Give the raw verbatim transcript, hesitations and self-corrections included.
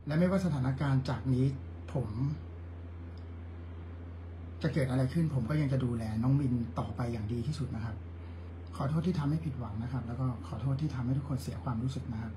และไม่ว่าสถานการณ์จากนี้ผมจะเกิดอะไรขึ้นผมก็ยังจะดูแลน้องมินต่อไปอย่างดีที่สุดนะครับขอโทษที่ทำให้ผิดหวังนะครับแล้วก็ขอโทษที่ทำให้ทุกคนเสียความรู้สึกนะครับ